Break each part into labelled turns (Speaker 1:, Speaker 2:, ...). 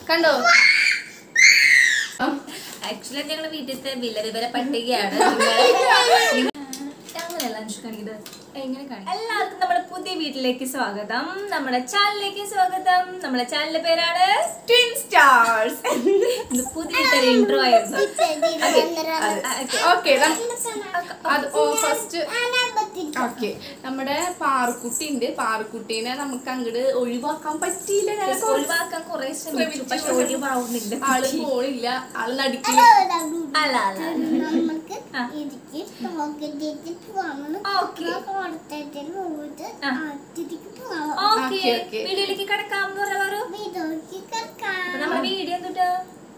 Speaker 1: കണ്ടോ?
Speaker 2: ആക്ച്വലി ഞങ്ങളുടെ വീട്ടിലത്തെ വില പട്ടികയാണ്. എല്ലാവർക്കും നമ്മുടെ പുതിയ വീട്ടിലേക്ക് സ്വാഗതം. നമ്മുടെ ചാനലിലേക്ക് സ്വാഗതം. നമ്മുടെ ചാനലിന്റെ പേരാണ് ട്വിൻ സ്റ്റാർസ്. പുതിയൊരു ഇൻട്രോ ആയിരുന്നു.
Speaker 1: ഓക്കെ, നമ്മുടെ പാറുക്കുട്ടി ഉണ്ട്. പാറുക്കുട്ടീനെ നമുക്ക് അങ്ങോട്ട് ഒഴിവാക്കാൻ പറ്റിയില്ല.
Speaker 2: ഒഴിവാക്കാൻ കുറെ ശ്രമിച്ചു, പക്ഷെ ഒഴിവാവുന്നില്ല.
Speaker 1: ആള് പോണില്ല, ആള് നടിക്കില്ല.
Speaker 2: വീഡിയോയിലേക്ക് കിടക്കാം. നമ്മുടെ വീഡിയോ എന്തുട്ടാ?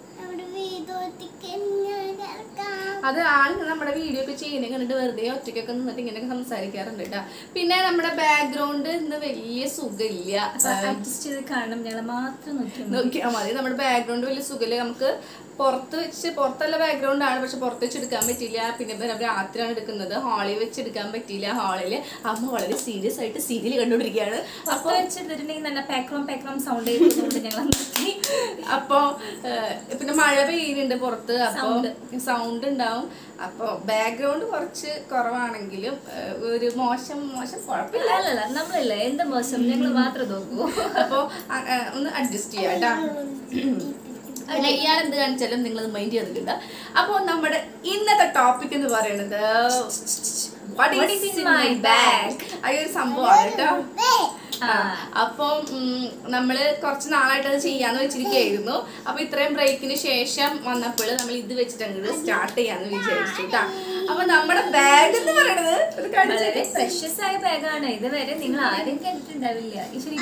Speaker 1: അത് ആൾ നമ്മുടെ വീഡിയോ ഒക്കെ ചെയ്യുന്നത് കണ്ടിട്ട് വെറുതെ ഒറ്റയ്ക്കൊക്കെ നിന്നിട്ട് ഇങ്ങനെയൊക്കെ സംസാരിക്കാറുണ്ട് കേട്ടോ. പിന്നെ നമ്മുടെ ബാക്ക്ഗ്രൗണ്ട് ഇന്ന് വലിയ സുഖമില്ല.
Speaker 2: അഡ്ജസ്റ്റ് ചെയ്ത് കാണണം, ഞങ്ങളെ മാത്രം
Speaker 1: നോക്കിയാൽ മതി. നമ്മുടെ ബാക്ക്ഗ്രൗണ്ട് വലിയ സുഖമില്ല. നമുക്ക് പുറത്തല്ല ബാക്ക്ഗ്രൗണ്ട് ആണ്, പക്ഷെ പുറത്ത് വെച്ച് എടുക്കാൻ പറ്റില്ല. പിന്നെ രാത്രിയാണ് എടുക്കുന്നത്, ഹാളിൽ വെച്ച് എടുക്കാൻ പറ്റില്ല. ഹാളിൽ അമ്മ വളരെ സീരിയസ് ആയിട്ട് സീരിയൽ കണ്ടുകൊണ്ടിരിക്കുകയാണ്.
Speaker 2: അപ്പോൾ വെച്ചെടുത്തിട്ടുണ്ടെങ്കിൽ നല്ല പാക്രോം സൗണ്ട് ചെയ്തുകൊണ്ട് ഞങ്ങൾ
Speaker 1: അപ്പോൾ പിന്നെ മഴ പെയ്യുന്നുണ്ട് പുറത്ത്, അപ്പോൾ സൗണ്ട് ഉണ്ടാവും. അപ്പോൾ ബാക്ക്ഗ്രൗണ്ട് കുറച്ച് കുറവാണെങ്കിലും ഒരു മോശം കുഴപ്പമില്ല.
Speaker 2: അല്ലല്ല, നമ്മളില്ല എന്താ മോശം, ഞങ്ങൾ മാത്രം നോക്കൂ.
Speaker 1: അപ്പോൾ ഒന്ന് അഡ്ജസ്റ്റ് ചെയ്യാം കേട്ടോ. ഇയാൾ എന്ത് കാണിച്ചാലും നിങ്ങളത് മൈൻഡ് ചെയ്തിട്ടുണ്ട്. അപ്പോൾ നമ്മുടെ ഇന്നത്തെ ടോപ്പിക് എന്ന് പറയുന്നത് അതൊരു സംഭവമാണ് കേട്ടോ. അപ്പം നമ്മള് കുറച്ച് നാളായിട്ട് അത് ചെയ്യാന്ന് വെച്ചിരിക്കുകയായിരുന്നു. അപ്പൊ ഇത്രയും ബ്രേക്കിന് ശേഷം വന്നപ്പോൾ നമ്മൾ ഇത് വെച്ചിട്ട് അങ്ങോട്ട് സ്റ്റാർട്ട് ചെയ്യാന്ന് വിചാരിച്ചു കേട്ടോ. അപ്പൊ നമ്മുടെ ബാഗ് എന്ന് പറയുന്നത്
Speaker 2: പ്രഷ്യസ് ആയ ബാഗാണ്. ഇതുവരെ നിങ്ങൾ ആരും കണ്ടിട്ടുണ്ടാവില്ല.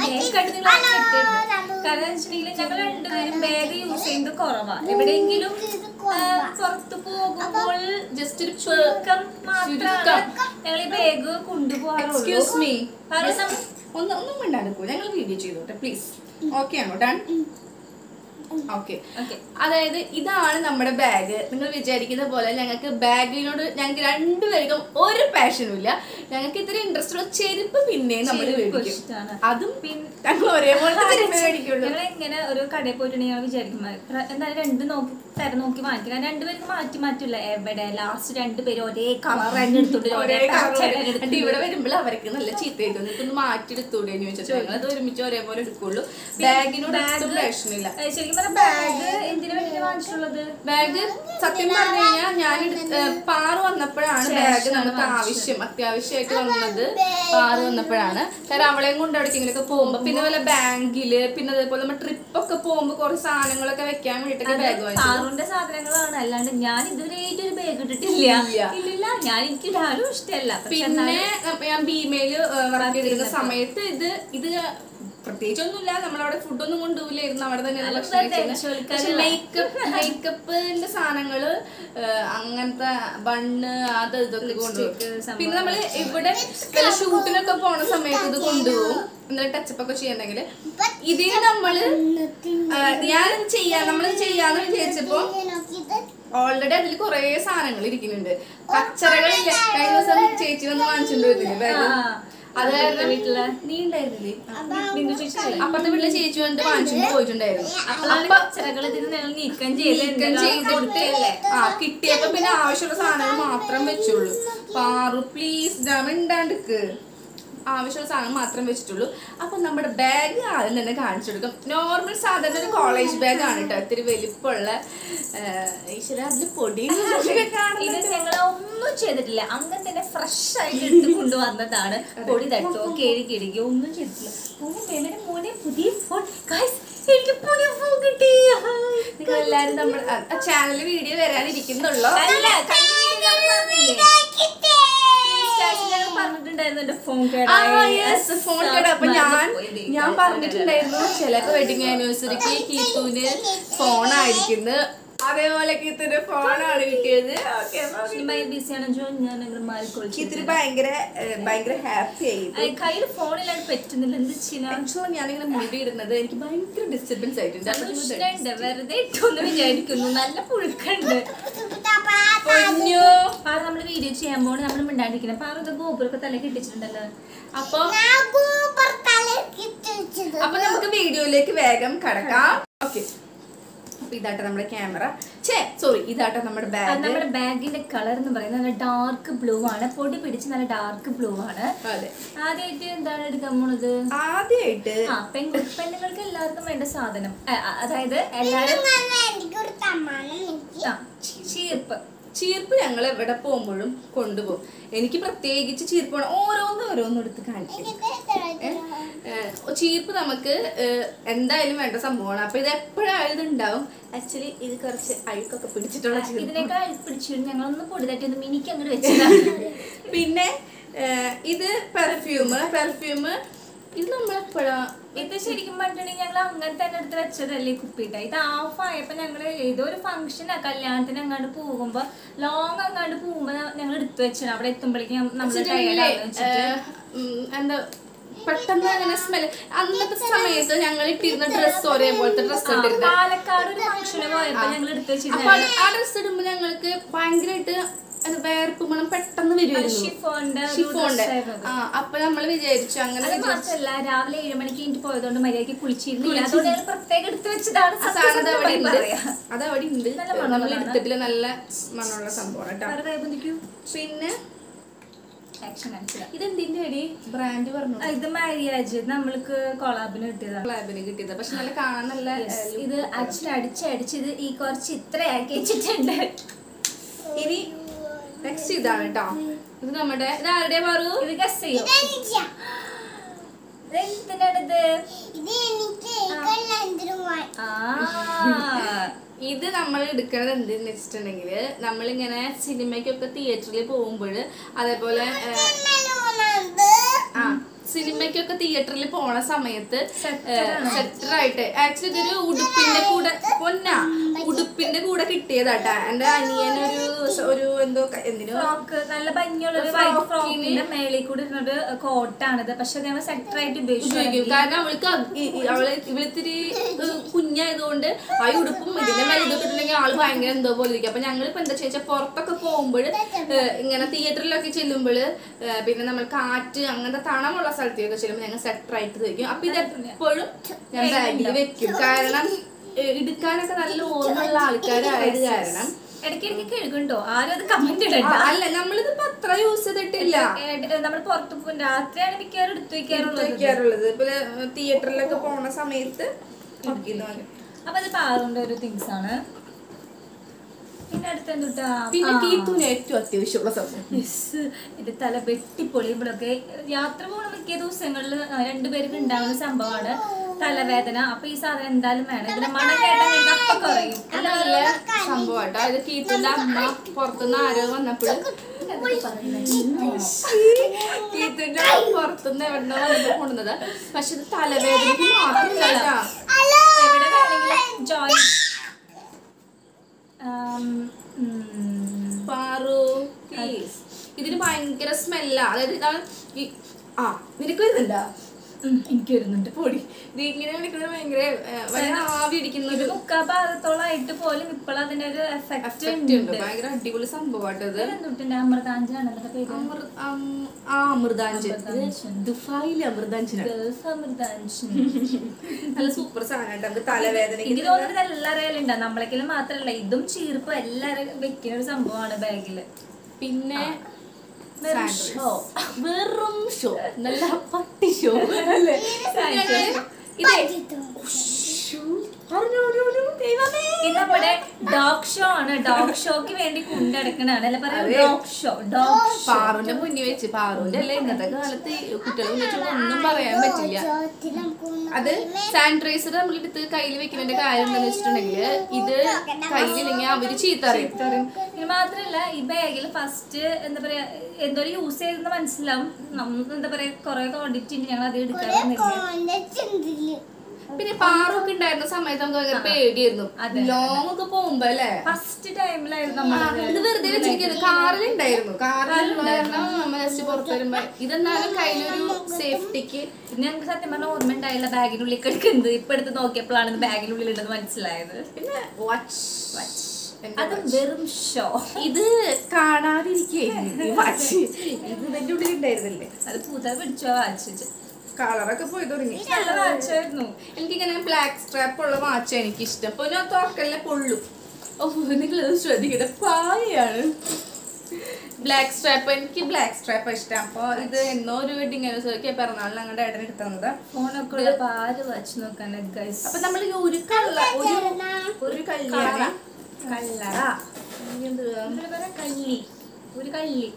Speaker 2: കാരണം വെച്ചിട്ടുണ്ടെങ്കിൽ ഞങ്ങൾ രണ്ടുപേരും ബാഗ് യൂസ് ചെയ്യുന്നത് കുറവാ. എവിടെയെങ്കിലും പുറത്തു പോകുമ്പോൾ ജസ്റ്റ് ഒരു ചുരുക്കം മാത്രമാണ് ഞങ്ങൾ ഈ ബാഗ് കൊണ്ടുപോകാറുള്ളൂ.
Speaker 1: എക്സ്ക്യൂസ് മീ, ഒന്നും മിണ്ടാണ്ടിരിക്കൂ, ഞങ്ങൾ വീഡിയോ ചെയ്തോട്ടെ പ്ലീസ്. ഓക്കെ ആണോ? ഡൺ. ഓക്കെ, അതായത് ഇതാണ് നമ്മുടെ ബാഗ്. നിങ്ങൾ വിചാരിക്കുന്ന പോലെ ഞങ്ങൾക്ക് ബാഗിനോട് ഞങ്ങൾക്ക് രണ്ടുപേർക്കും ഒരു പാഷനും ഇല്ല. ഞങ്ങൾക്ക് ഇത്ര ഇൻട്രസ്റ്റ് ഉള്ള ചെരുപ്പ് പിന്നെ നമ്മൾ അതും ഞങ്ങൾ ഒരേപോലെ മേടിക്കുള്ളൂ.
Speaker 2: ഇങ്ങനെ ഒരു കടയിൽ പോയിട്ടുണ്ടെങ്കിൽ ഞങ്ങൾ വിചാരിക്കും എന്തായാലും രണ്ട് തരം നോക്കി വാങ്ങിക്കണം. രണ്ടുപേർക്ക് മാറ്റില്ല. എവിടെ ലാസ്റ്റ് രണ്ടുപേരും ഒരേ കളർ എടുത്തോണ്ട്
Speaker 1: ഇവിടെ വരുമ്പോൾ അവർക്ക് നല്ല ചീത്തയായിട്ട് ഒന്ന് മാറ്റിയെടുത്തൂടെ എന്ന് ചോദിച്ചാൽ ഞങ്ങൾ അത് ഒരുമിച്ച് ഒരേപോലെ എടുക്കുള്ളൂ. ബാഗിനോട് പാഷനില്ല.
Speaker 2: ബാഗ് എന്തിനു വേണ്ടി വാങ്ങിച്ചിട്ടുള്ളത്?
Speaker 1: ബാഗ് സത്യം പറഞ്ഞു കഴിഞ്ഞാൽ ഞാൻ പാറു വന്നപ്പോഴാണ് ബാഗ് നമുക്ക് അത്യാവശ്യമായിട്ട് വന്നത്. പാറു വന്നപ്പോഴാണ്. കാരണം അവളെയും കൊണ്ട് എവിടേക്കെങ്കിലൊക്കെ പോകുമ്പോ, പിന്നെ വല്ല ബാങ്കില്, പിന്നെ അതേപോലെ നമ്മൾ ട്രിപ്പ് ഒക്കെ പോകുമ്പോ കുറച്ച് സാധനങ്ങളൊക്കെ വെക്കാൻ വേണ്ടിട്ടൊക്കെ ബാഗ് വാങ്ങിച്ചു.
Speaker 2: പാറുന്റെ സാധനങ്ങളാണ്, അല്ലാണ്ട് ഞാൻ ഇതുവരെയായിട്ട് ഒരു ബാഗ് ഇട്ടിട്ടില്ല. ഞാൻ എനിക്ക് ഇടാനും ഇഷ്ടമല്ല. പിന്നെ
Speaker 1: ഞാൻ ബീമയില് വർക്ക് ചെയ്തിരുന്ന സമയത്ത് ഇത് പ്രത്യേകിച്ചൊന്നുമില്ല, നമ്മളവിടെ ഫുഡൊന്നും കൊണ്ടുപോയില്ലായിരുന്നു. അവിടെ തന്നെ മേക്കപ്പിന്റെ സാധനങ്ങള്, അങ്ങനത്തെ ബണ്ണ്, അത് ഇതൊക്കെ കൊണ്ടുപോകും. പിന്നെ നമ്മള് ഇവിടെ ഷൂട്ടിനൊക്കെ പോണ സമയത്ത് ഇത് കൊണ്ടുപോകും. എന്നിട്ട് ടച്ചപ്പ് ഒക്കെ ചെയ്യണമെങ്കിൽ ഇതിന് നമ്മള് നമ്മള് ചെയ്യാന്ന് വിചാരിച്ചപ്പോ ഓൾറെഡി അതിൽ കുറെ സാധനങ്ങൾ ഇരിക്കുന്നുണ്ട്. കച്ചറകളില്ല. കഴിഞ്ഞ ദിവസം ചേച്ചി വന്ന് വാങ്ങിച്ചിട്ടുണ്ടോ ഇതില്? അത് കാരണം വീട്ടില് നീ ഉണ്ടായിരുന്നില്ലേ? അപ്പുറത്തെ വീട്ടിലെ ചേച്ചി വന്നിട്ട് വാങ്ങിച്ചിട്ട് പോയിട്ടുണ്ടായിരുന്നു.
Speaker 2: നീക്കം ചെയ്തിട്ട്
Speaker 1: കിട്ടിയപ്പോ പിന്നെ ആവശ്യമുള്ള സാധനങ്ങൾ മാത്രം വെച്ചുള്ളൂ. പാറു പ്ലീസ് ഉണ്ടാണ്ടിക്ക്, ആവശ്യമുള്ള സാധനം മാത്രം വെച്ചിട്ടുള്ളൂ. അപ്പൊ നമ്മുടെ ബാഗ് ആദ്യം തന്നെ കാണിച്ചു കൊടുക്കും. നോർമൽ സാധാരണ ഒരു കോളേജ് ബാഗ് ആണ് കേട്ടോ, ഇത്തിരി വലിപ്പമുള്ള. അതില് പൊടി
Speaker 2: ഒന്നും ചെയ്തിട്ടില്ല, അങ്ങനെ തന്നെ ഫ്രഷ് ആയിട്ട് എടുത്ത് കൊണ്ടുവന്നതാണ്. പൊടി തട്ടോ കിഴക്കിടിക്കോ ഒന്നും ചെയ്തിട്ടില്ല. മോനെ പുതിയ ഫോൺ, എനിക്ക് പുതിയ ഫോൺ കിട്ടി.
Speaker 1: നിങ്ങൾ എല്ലാരും നമ്മുടെ ചാനലിൽ വീഡിയോ വരാനിരിക്കുന്നുള്ളൂ. ഞാൻ പറഞ്ഞിട്ടുണ്ടായിരുന്നു ചിലപ്പോ വെഡിങ് ആനിവേഴ്സറിക്ക് കീത്തൂന് ഫോണായിരിക്കുന്നത്. അതേപോലെ കീത്തിന് ഫോണാണ് കിട്ടിയത്. കീത്തിന് ഭയങ്കര ഹാപ്പി ആയി.
Speaker 2: കയ്യിൽ ഫോണിലാണ് പറ്റുന്നില്ല. എന്ത് ചെയ്യാൻ
Speaker 1: ഞാനിങ്ങനെ മുടി ഇടുന്നത് എനിക്ക് ഭയങ്കര ഡിസ്റ്റർബൻസ് ആയിട്ടുണ്ട്.
Speaker 2: വെറുതെ ഇട്ടൊന്ന് വിചാരിക്കുന്നു. നല്ല പുഴുക്കുണ്ട്. നമ്മള് വീഡിയോ ചെയ്യാൻ പോണ്, നമ്മള് മിണ്ടാണ്ടിരിക്കണം. പാറ ഗോപുരൊക്കെ തല കിട്ടിച്ചിട്ടുണ്ടല്ലോ.
Speaker 1: അപ്പൊ നമുക്ക് വീഡിയോയിലേക്ക് വേഗം കടക്കാം. ഓക്കെ, അപ്പൊ ഇതാട്ടെ നമ്മുടെ ക്യാമറ, സോറി ഇതാട്ടെ നമ്മുടെ ബാഗ്.
Speaker 2: നമ്മുടെ ബാഗിന്റെ കളർ എന്ന് പറയുന്നത് നല്ല ഡാർക്ക് ബ്ലൂ ആണ്, പൊടി പിടിച്ച് നല്ല ഡാർക്ക് ബ്ലൂ ആണ്.
Speaker 1: അതെ,
Speaker 2: ആദ്യമായിട്ട് എന്താണ് എടുക്കാൻ പോണത്?
Speaker 1: ആദ്യമായിട്ട്
Speaker 2: പെണ്ണുങ്ങൾക്ക് എല്ലാവർക്കും വേണ്ട സാധനം, അതായത് എല്ലാരും
Speaker 1: ചീർപ്പ് ഞങ്ങൾ എവിടെ പോകുമ്പോഴും കൊണ്ടുപോകും. എനിക്ക് പ്രത്യേകിച്ച് ചീർപ്പ് ഓരോന്നും എടുത്ത് കാണിക്കും. ചീർപ്പ് നമുക്ക് എന്തായാലും വേണ്ട സംഭവമാണ്. അപ്പൊ ഇത് എപ്പോഴായാലും ഇത് ഉണ്ടാവും. ആക്ച്വലി ഇത് കുറച്ച് അഴുക്കൊക്കെ പിടിച്ചിട്ടുള്ള ചീർപ്പ്,
Speaker 2: ഇതിനൊക്കെ അഴുക്ക് പിടിച്ചിട്ട് ഞങ്ങളൊന്ന് പൊടി തട്ടി ഒന്ന് മിനിക്ക് അങ്ങോട്ട് വെച്ചതാണ്.
Speaker 1: പിന്നെ ഇത് പെർഫ്യൂം ഇത് നമ്മളെപ്പോഴാ,
Speaker 2: ഇത് ശരിക്കും പറഞ്ഞിട്ടുണ്ടെങ്കിൽ ഞങ്ങൾ അങ്ങനെ തന്നെ എടുത്ത് വെച്ചതല്ലേ കുപ്പിയിട്ട. ഇത് ഓഫായപ്പോ ഞങ്ങള് ഏതോ ഒരു ഫംഗ്ഷനാ കല്യാണത്തിന് അങ്ങാണ്ട് പോകുമ്പോ ലോങ് അങ്ങാണ്ട് പോകുമ്പോ ഞങ്ങൾ എടുത്തു വെച്ചാണ്. അവിടെ എത്തുമ്പോഴേക്കും
Speaker 1: എന്താ പെട്ടെന്ന് അങ്ങനെ സ്മെല്. അന്നത്തെ സമയത്ത് ഞങ്ങൾ ഇട്ടിരുന്ന ഡ്രസ്സ് ഒരേപോലത്തെ ഡ്രസ്സ് ഇട്ടിരുന്നത്.
Speaker 2: പാലക്കാട് ഒരു ഫംഗ്ഷന് പോയപ്പോ ഞങ്ങൾ എടുത്തു വെച്ചിരുന്നു.
Speaker 1: ആ ഡ്രസ്സ് ഇടുമ്പോ ഞങ്ങൾക്ക് ഭയങ്കരമായിട്ട് വേർപ്പ് മണം പെട്ടെന്ന് വരുമായിരുന്നു. അപ്പൊ നമ്മൾ വിചാരിച്ചു അങ്ങനെ.
Speaker 2: മാത്രല്ല രാവിലെ 7 മണിക്ക് കഴിഞ്ഞിട്ട് പോയതുകൊണ്ട് മര്യാദക്ക് കുളിച്ചിരുന്നില്ല, അതുകൊണ്ട് പ്രത്യേകം എടുത്തു വെച്ചതാണ്.
Speaker 1: അതവിടെ ഉണ്ട്, നമ്മൾ എടുത്തിട്ടില്ല. നല്ല മണമുള്ള സംഭവമാണ്. പിന്നെ ഇതെന്തിന്റെ അടി ബ്രാൻഡ് പറഞ്ഞു?
Speaker 2: ഇത് മാരിയാജ് നമ്മൾക്ക് കൊളാബിന്
Speaker 1: കിട്ടിയതാ. പക്ഷെ നല്ല കാണാൻ നല്ല.
Speaker 2: ഇത് ആക്ച്വലി അടിച്ചത് ഈ കുറച്ച് ഇത്രയാക്കി വെച്ചിട്ടുണ്ട്.
Speaker 1: ഇനി നെക്സ്റ്റ് ഇതാണ് കേട്ടോ. ഇത് നമ്മുടെ ഇതാരുടെ പറു?
Speaker 2: ഇത് ഗസ് ചെയ്യോ? എന്തിനാണിത്?
Speaker 1: ഇത് നമ്മൾ എടുക്കണത് എന്തെന്ന് വെച്ചിട്ടുണ്ടെങ്കിൽ നമ്മളിങ്ങനെ സിനിമയ്ക്കൊക്കെ തിയേറ്ററിൽ പോകുമ്പോൾ, അതേപോലെ സിനിമയ്ക്കൊക്കെ തിയേറ്ററിൽ പോണ സമയത്ത് സെറ്ററായിട്ട് ആക്ച്വലി ഇതൊരു ഉടുപ്പിന്റെ കൂടെ കിട്ടിയതാട്ടാ. എന്റെ അനിയനൊരു എന്തോ
Speaker 2: നല്ല ഭംഗിയുള്ള മേളിൽ കൂടെ ഇരുന്നൊരു കോട്ടാണിത്. പക്ഷെ ഞങ്ങൾ സെറ്ററായിട്ട് ഉപയോഗിക്കും.
Speaker 1: കാരണം ഇവളിത്തിരി കുഞ്ഞായതുകൊണ്ട് ആ ഉടുപ്പും ഇതിന്റെ മേലെ ഇതൊക്കെ ഇട്ടിട്ടുണ്ടെങ്കിൽ ആള് ഭയങ്കര എന്തോ പോലെ ഇരിക്കും. അപ്പൊ ഞങ്ങളിപ്പോ എന്താ വെച്ചാൽ പുറത്തൊക്കെ പോകുമ്പോൾ, ഇങ്ങനെ തിയേറ്ററിലൊക്കെ ചെല്ലുമ്പോൾ, പിന്നെ നമ്മൾ കാറ്റ് അങ്ങനത്തെ തണമുള്ള സ്ഥലത്തേക്ക് ചെല്ലുമ്പോൾ ഞങ്ങൾ സെറ്ററായിട്ട് വെക്കും. അപ്പൊ ഇതെപ്പോഴും ഞാൻ ബാഗിൽ വെക്കും. കാരണം എടുക്കാനൊക്കെ നല്ല ഓർമ്മയുള്ള ആൾക്കാരായത് കാരണം
Speaker 2: ഇടയ്ക്കിടയ്ക്ക് കേൾക്കുന്നുണ്ടോ? ആരും അത് കമന്റ് ഇടണ്ട.
Speaker 1: അല്ല, നമ്മളിതിപ്പോ അത്ര യൂസ് ചെയ്തിട്ടില്ല.
Speaker 2: നമ്മൾ പുറത്ത് പോകും രാത്രിയാണ് മിക്കവാറും എടുത്തു
Speaker 1: വെക്കാറുള്ളത്. ഇപ്പൊ തിയേറ്ററിലൊക്കെ പോണ സമയത്ത്.
Speaker 2: അപ്പൊ അത് പാറുണ്ട് ഒരു തിങ്സ് ആണ്. പിന്നെ അടുത്ത എന്തുട്ടാ?
Speaker 1: പിന്നെ കീത്തുന് ഏറ്റവും അത്യാവശ്യമുള്ള സംഭവം
Speaker 2: ഇത് തല വെട്ടിപ്പൊളിയുമ്പോഴൊക്കെ യാത്ര പോണ മിക്ക ദിവസങ്ങളിൽ രണ്ടുപേർക്ക് ഉണ്ടാവുന്ന സംഭവമാണ് തലവേദന. അപ്പൊ ഈ സാധനം എന്തായാലും വേണം. ഇതിന്റെ മണം കേട്ടാൽ അപ്പൊ കുറയും.
Speaker 1: നല്ല സംഭവമാട്ടോ. ഇത് കീത്തിന്റെ അമ്മ പുറത്തുനിന്ന് ആരോ വന്നപ്പോൾ കീത്തിന്റെ പുറത്തുനിന്ന് എവിടെ വന്നപ്പോ കൊണ്ടുവന്നത്. പക്ഷെ ഇത് തലവേദനക്ക് മാത്രമല്ല,
Speaker 2: എവിടെ വേണമെങ്കിലും ജോയിൻ
Speaker 1: പാറു ഇതിന് ഭയങ്കര സ്മെല്ലാ. അതായത് ഇതാണ് നിനക്ക് വരുന്നുണ്ടാ?
Speaker 2: എനിക്ക് വരുന്നുണ്ട് പൊടി.
Speaker 1: ഇത് ഇങ്ങനെ വിളിക്കുന്നത് ഭയങ്കര ആവി അടിക്കുന്ന ഒരു
Speaker 2: മുക്കാ ഭാഗത്തോളായിട്ട് പോലും ഇപ്പോൾ അതിന്റെ ഒരു എഫക്റ്റ് ഉണ്ട്.
Speaker 1: ഭയങ്കര അടിപൊളി സംഭവമായിട്ടത്.
Speaker 2: അമൃതാഞ്ചാണല്ലോ പേര്.
Speaker 1: ദുബായിലെ അമൃതാഞ്ചൻ നല്ല സൂപ്പർ സാധനമായിട്ട്. തലവേദന
Speaker 2: എനിക്ക് തോന്നുന്നത് എല്ലാവരും ഉണ്ടാവും. നമ്മളെങ്കിലും മാത്രല്ല, ഇതും ചീർപ്പും എല്ലാരും വെക്കുന്ന ഒരു സംഭവമാണ് ബാഗില്.
Speaker 1: പിന്നെ വെറും ഷോ, നല്ല പട്ടി ഷോ അല്ലേ?
Speaker 2: ഇത് നമ്മുടെ ഡോഗ് ഷോ ആണ്. ഡോഗ് ഷോക്ക് വേണ്ടി കൊണ്ടടക്കണാണ്. അല്ലെ
Speaker 1: പാറുന്റെ മുന്നിൽ വെച്ച്, പാറുന്റെ അല്ല ഇന്നത്തെ കാലത്ത് കുട്ടികളെ വെച്ച് ഒന്നും പറയാൻ പറ്റില്ല. അത് സാനിറ്റൈസർ നമ്മൾ എടുത്ത് കയ്യിൽ വെക്കുന്നതിന്റെ കാര്യം എന്താണെന്ന് വെച്ചിട്ടുണ്ടെങ്കിൽ, ഇത് കയ്യിലില്ലെങ്കിൽ അവര് ചീത്ത അറിയും.
Speaker 2: ഇത് മാത്രല്ല, ഈ ബാഗിൽ ഫസ്റ്റ് എന്താ പറയാ എന്തോ യൂസ് ചെയ്തെന്ന് മനസ്സിലാവും. എന്താ പറയാ കുറെ ക്വാണ്ടിറ്റി ഉണ്ട്, ഞങ്ങൾ അത് എടുക്കാറുന്നില്ല.
Speaker 1: പിന്നെ പാറൊക്കെ ഉണ്ടായിരുന്ന സമയത്ത് നമുക്ക് ഭയങ്കര പേടിയായിരുന്നു. ലോങ് ഒക്കെ പോകുമ്പോ അല്ലേ,
Speaker 2: ഫസ്റ്റ് ടൈമിലായിരുന്നു
Speaker 1: ഇത് വെറുതെ വെച്ചിരിക്കുന്നത്. കാറിലുണ്ടായിരുന്നു. നമ്മൾ ജസ്റ്റ് പുറത്ത് വരുമ്പോ ഇതെന്നാലും കയ്യിലൊരു സേഫ്റ്റിക്ക്.
Speaker 2: പിന്നെ ഞങ്ങൾക്ക് സത്യം പറഞ്ഞാൽ ഓർമ്മ ഉണ്ടായില്ല ബാഗിനുള്ളിൽ കിടക്കുന്നത്. ഇപ്പൊ എടുത്ത് നോക്കിയപ്പോഴാണ് ബാഗിനുള്ളിൽ ഉണ്ടെന്ന് മനസ്സിലായത്.
Speaker 1: പിന്നെ
Speaker 2: അത് വെറും ഷോ.
Speaker 1: ഇത് കാണാതിരിക്കും. ഇത് ഇതിന്റെ ഉള്ളിൽ ഉണ്ടായിരുന്നില്ലേ?
Speaker 2: അത് പൂത്ത പിടിച്ചോ വാച്ച്
Speaker 1: കളറൊക്കെ പോയി തുടങ്ങി. എനിക്കിങ്ങനെ ബ്ലാക്ക് സ്ട്രാപ്പ് ഉള്ള വാച്ച് എനിക്ക് ഇഷ്ടം. അപ്പൊ ഞാൻ തുറക്കലിനെ പൊള്ളും. നിങ്ങൾ ശ്രദ്ധിക്കട്ടെ, പായാണ് ബ്ലാക്ക് സ്ട്രാപ്പ്. എനിക്ക് ബ്ലാക്ക് സ്ട്രാപ്പ് ഇഷ്ടം. അപ്പൊ ഇത് എന്നോ ഒരു വെഡിങ് ആനിവേഴ്സറിക്ക് പിറന്നാളിന് ഞങ്ങളുടെ ഏട്ടൻ എടുത്തത്.
Speaker 2: ഫോണൊക്കെ പാല് വച്ച് നോക്കാണ്.
Speaker 1: അപ്പൊ നമ്മൾ ഒരു കല്യാണം
Speaker 2: കല്ലി ഒരു കല്ലി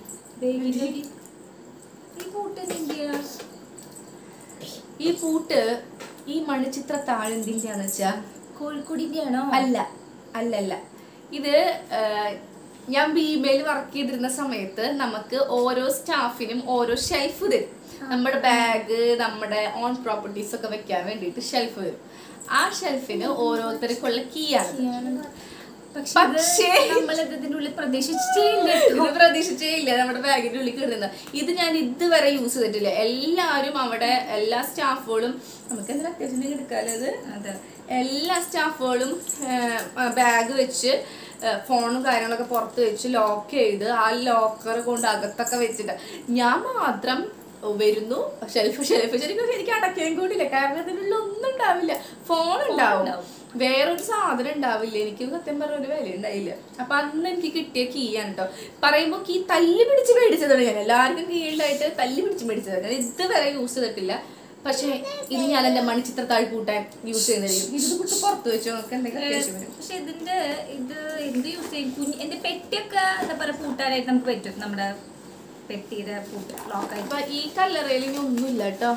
Speaker 1: ഈ പൂട്ട് ഈ മണിച്ചിത്ര താഴെന്തിന്റെയാന്ന് വെച്ചാ
Speaker 2: കോഴിക്കോടിന്റെ ആണോ?
Speaker 1: അല്ല ഇത് ഞാൻ ബിമേൽ വർക്ക് ചെയ്തിരുന്ന സമയത്ത് നമുക്ക് ഓരോ സ്റ്റാഫിനും ഓരോ ഷെൽഫ് തരും. നമ്മുടെ ബാഗ്, നമ്മുടെ ഓൺ പ്രോപ്പർട്ടീസ് ഒക്കെ വെക്കാൻ വേണ്ടിയിട്ട് ഷെൽഫ് വരും. ആ ഷെൽഫിന് ഓരോരുത്തർക്കുള്ള കീ ആണ്. പക്ഷേ
Speaker 2: നമ്മളിതിനുള്ളിൽ പ്രതീക്ഷിച്ചില്ല,
Speaker 1: നമ്മുടെ ബാഗിന്റെ ഉള്ളിൽ കയറുന്നത്. ഇത് ഞാൻ ഇതുവരെ യൂസ് ചെയ്തിട്ടില്ല. എല്ലാവരും അവിടെ, എല്ലാ സ്റ്റാഫുകളും, നമുക്ക് എന്തെങ്കിലും അത്യാവശ്യം എടുക്കാമല്ലോ ഇത്.
Speaker 2: അതെ,
Speaker 1: എല്ലാ സ്റ്റാഫുകളും ബാഗ് വെച്ച് ഫോണും കാര്യങ്ങളൊക്കെ പുറത്ത് വെച്ച് ലോക്ക് ചെയ്ത് ആ ലോക്കർ കൊണ്ട് അകത്തൊക്കെ വെച്ചിട്ട് ഞാൻ മാത്രം വരുന്നു. ഷെൽഫ് ശരിക്കും അടയ്ക്കാൻ കൂടില്ല. കാരണം അതിനുള്ള ഒന്നും ഉണ്ടാവില്ല. ഫോൺ ഉണ്ടാവും, വേറൊരു സാധനം ഉണ്ടാവില്ല. എനിക്ക് സത്യം പറഞ്ഞ ഒരു വില ഉണ്ടായില്ല. അപ്പൊ അന്ന് എനിക്ക് കിട്ടിയ കീ ആണ് കേട്ടോ. പറയുമ്പോ കീ തല്ലി പിടിച്ച് മേടിച്ചതാണ് ഞാൻ. എല്ലാവർക്കും കീഴിലായിട്ട് തല്ലി പിടിച്ച് മേടിച്ചതാണ്. ഞാൻ ഇതുവരെ യൂസ് ചെയ്തിട്ടില്ല. പക്ഷെ ഇത് ഞാൻ എന്റെ മണിച്ചിത്രത്താഴ് കൂട്ടാൻ യൂസ് ചെയ്യുന്നതായിരിക്കും. ഇത് കുട്ടി പുറത്ത് വെച്ചോ, നമുക്ക് എന്തെങ്കിലും അത്യാവശ്യം വരും.
Speaker 2: പക്ഷെ ഇതിന്റെ ഇത് എന്ത് യൂസ് ചെയ്യും? എന്റെ പെട്ടിയൊക്കെ എന്താ പറയാ പൂട്ടാനായിട്ട് നമുക്ക് പറ്റും. നമ്മുടെ പെട്ടിയുടെ പൂട്ട് ലോക്കായി.
Speaker 1: അപ്പൊ ഈ കല്ലറയിൽ ഇനി ഒന്നുമില്ല കേട്ടോ.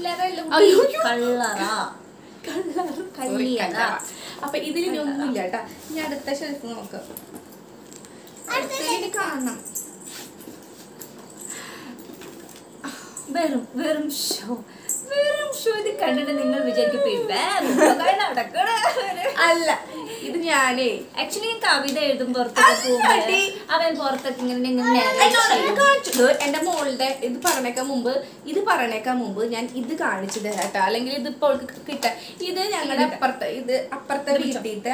Speaker 1: അപ്പൊ ഇതിലിനി ഒന്നുമില്ല കേട്ടോ. ഇനി അടുത്ത ഷെൽഫ് നോക്കാം. കാണണം.
Speaker 2: വെറും ഷോ ഇത് കണ്ടിട്ട് നിങ്ങൾ വിചാരിക്കും
Speaker 1: അല്ല, ഇത് ഞാനേ
Speaker 2: ആക്ച്വലി കവിത എഴുതും പുറത്തൊക്കെ പോകുമ്പോ അവൻ പുറത്തൊക്കെ ഇങ്ങനെ
Speaker 1: എന്റെ മോളുടെ ഇത് പറയണേക്കാ മുമ്പ് ഞാൻ ഇത് കാണിച്ചു തരാട്ടോ. അല്ലെങ്കിൽ ഇതിപ്പോ കിട്ടാൻ ഇത് ഞങ്ങളുടെ അപ്പുറത്തെ വീട്ടിലത്തെ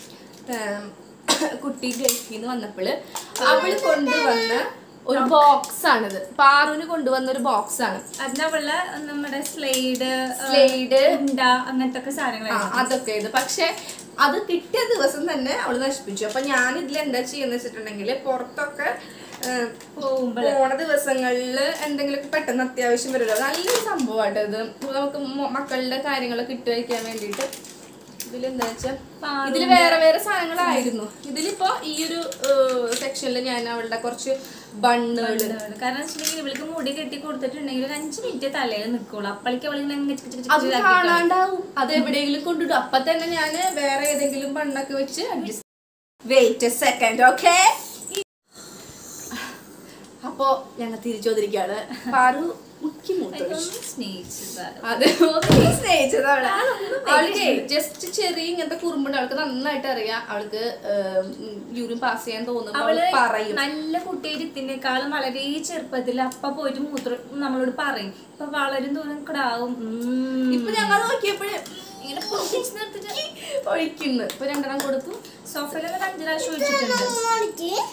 Speaker 1: കുട്ടി ഗൾഫിൽ നിന്ന് വന്നപ്പോൾ അവള് കൊണ്ടുവന്ന ഒരു ബോക്സ് ആണിത്. പാറുവിന് കൊണ്ടുവന്ന ഒരു ബോക്സ് ആണ്.
Speaker 2: അതിനവള നമ്മുടെ സ്ലൈഡ് അങ്ങനത്തെ സാധനങ്ങൾ
Speaker 1: അതൊക്കെ ഇത്. പക്ഷെ അത് കിട്ടിയ ദിവസം തന്നെ അവള് നശിപ്പിച്ചു. അപ്പൊ ഞാൻ ഇതിൽ എന്താ ചെയ്യുന്ന വെച്ചിട്ടുണ്ടെങ്കിൽ പുറത്തൊക്കെ പോണ ദിവസങ്ങളിൽ എന്തെങ്കിലുമൊക്കെ പെട്ടെന്ന് അത്യാവശ്യം വരുമല്ലോ. നല്ലൊരു സംഭവമായിട്ട് ഇത്. നമുക്ക് മക്കളുടെ കാര്യങ്ങളൊക്കെ ഇട്ട് വയ്ക്കാൻ വേണ്ടിയിട്ട്. ഇതിലെന്താ വെച്ചാൽ ഇതില് വേറെ സാധനങ്ങളായിരുന്നു. ഇതിലിപ്പോ ഈ ഒരു സെക്ഷനിൽ ഞാൻ അവളുടെ കുറച്ച് ബണ്ണുകള്,
Speaker 2: കാരണം വെച്ചിട്ടുണ്ടെങ്കിൽ ഇവൾക്ക് മുടി കെട്ടി കൊടുത്തിട്ടുണ്ടെങ്കിൽ 5 മിനിറ്റ് തലയിൽ നിൽക്കുള്ളൂ. അപ്പോഴേക്ക്
Speaker 1: അത് കാണാണ്ടാവും. അത് എവിടെയെങ്കിലും കൊണ്ടിടും. അപ്പൊ തന്നെ ഞാൻ വേറെ ഏതെങ്കിലും ബണ്ണൊക്കെ വെച്ച് adjust. Wait a second, okay. അപ്പൊ ഞങ്ങൾ തിരിച്ചു വന്നിരിക്കുകയാണ്. പാറു ജസ്റ്റ് ചെറിയ ഇങ്ങനത്തെ കുറുമ്പുണ്ട്. അവൾക്ക് നന്നായിട്ട് അറിയാം. അവൾക്ക് യൂറിൻ പാസ് ചെയ്യാൻ തോന്നുന്നു. പറയും
Speaker 2: നല്ല കുട്ടിയെത്തിനേക്കാളും വളരെ ചെറുപ്പത്തിൽ അപ്പ പോയിട്ട് മൂത്രം നമ്മളോട് പറയും. ഇപ്പൊ വളരും തോന്നും കിടാവും.
Speaker 1: ഇപ്പൊ ഞങ്ങൾ നോക്കിയപ്പോഴേ ഇങ്ങനെ ഒഴിക്കുന്നു. ഇപ്പൊ 2 കൊടുത്തു.
Speaker 2: സോഫയില് 5 പ്രാവശ്യം ഒഴിച്ചിട്ടുണ്ട്.